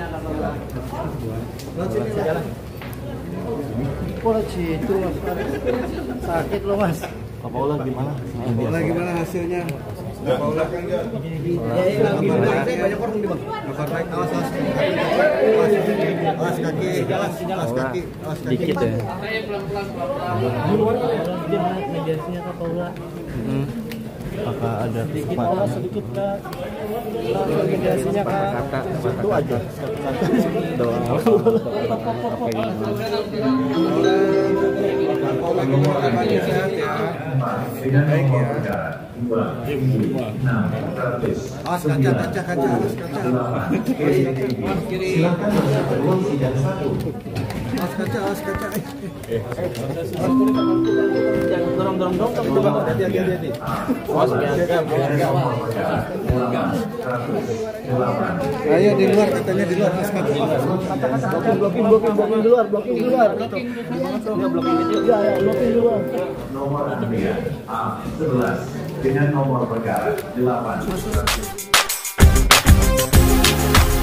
Kok situ mas? Sakit loh mas. Pak Paula gimana? Paula gimana hasilnya? Paula kan enggak? Banyak orang di bang. Awas kaki, awas kaki. Dikit ya. Mediasinya Kak Paula. Apakah ada Sedikit Paula sedikit Kak. Mediasinya Kak. itu aja. Doa. Paula keluarganya sehat ya. Baik ya. Awas kaca. Awas kiri. Awas kaca. Dorong dong kita bakal hati-hati. Ayo di luar katanya di luar. Blocking di luar. Ya blocking itu. Ya blocking di luar. Nomor antrian A11 dengan nomor perkara 8.